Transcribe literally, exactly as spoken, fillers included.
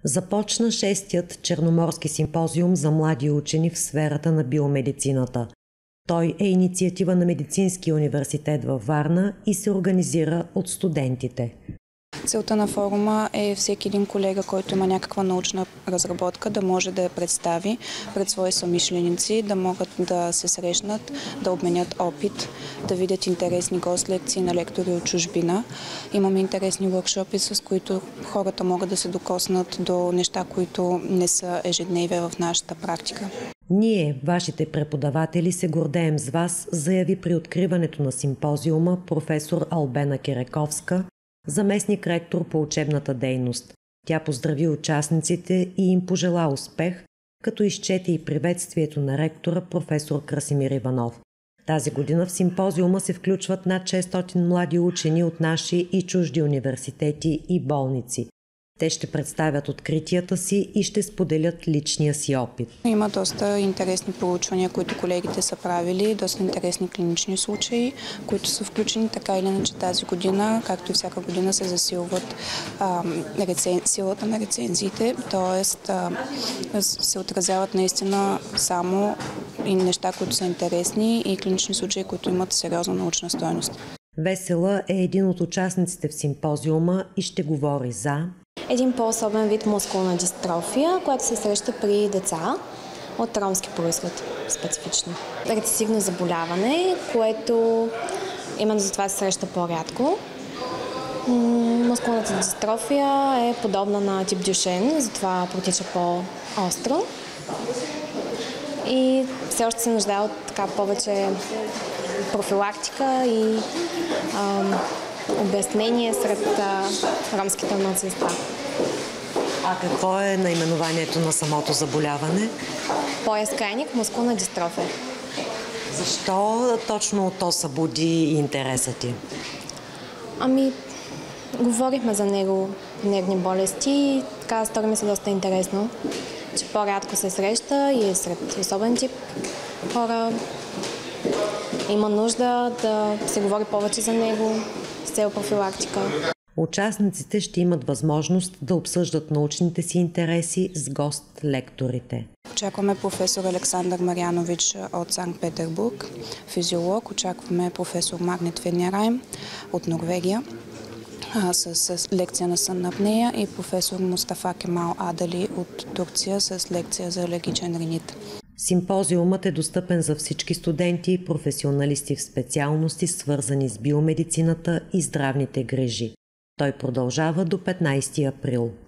Започна шестият Черноморски симпозиум за млади учени в сферата на биомедицината. Той е инициатива на Медицинския университет във Варна и се организира от студентите. Целта на форума е всеки един колега, който има някаква научна разработка, да може да я представи пред свои съмишленици, да могат да се срещнат, да обменят опит, да видят интересни гост-лекции на лектори от чужбина. Имаме интересни workshopи, с които хората могат да се докоснат до неща, които не са ежедневие в нашата практика. Ние, вашите преподаватели, се гордеем с вас, заяви при откриването на симпозиума професор Албена Керековска, заместник-ректор по учебната дейност. Тя поздрави участниците и им пожела успех, като изчете и приветствието на ректора професор Красимир Иванов. Тази година в симпозиума се включват над шестстотин млади учени от наши и чужди университети и болници. Те ще представят откритията си и ще споделят личния си опит. Има доста интересни проучвания, които колегите са правили, доста интересни клинични случаи, които са включени. Така или иначе тази година, както и всяка година, се засилват а, рецен... силата на рецензиите, т.е. се отразяват наистина само и неща, които са интересни, и клинични случаи, които имат сериозна научна стойност. Весела е един от участниците в симпозиума и ще говори за един по-особен вид мускулна дистрофия, която се среща при деца от ромски произход специфично. Рецесивно заболяване, което именно за това се среща по-рядко. Мускулната дистрофия е подобна на тип Дюшен, затова протича по-остро. И все още се нуждае от така повече профилактика и ам, обяснение сред а, ромските малцинства. А какво е наименованието на самото заболяване? Пояс-крайник мускулна дистрофия. Защо точно то събуди интереса ти? Ами, говорихме за него, нервни болести и така стори ми се доста интересно, че по-рядко се среща и е сред особен тип хора. Има нужда да се говори повече за него с цел профилактика. Участниците ще имат възможност да обсъждат научните си интереси с гост-лекторите. Очакваме професор Александър Мариянович от Санкт-Петербург, физиолог. Очакваме професор Магнет Венярайм от Норвегия с, с лекция на сънна апнея и професор Мустафа Кемал Адали от Турция с лекция за алергичен ринит. Симпозиумът е достъпен за всички студенти и професионалисти в специалности, свързани с биомедицината и здравните грижи. Той продължава до петнайсети април.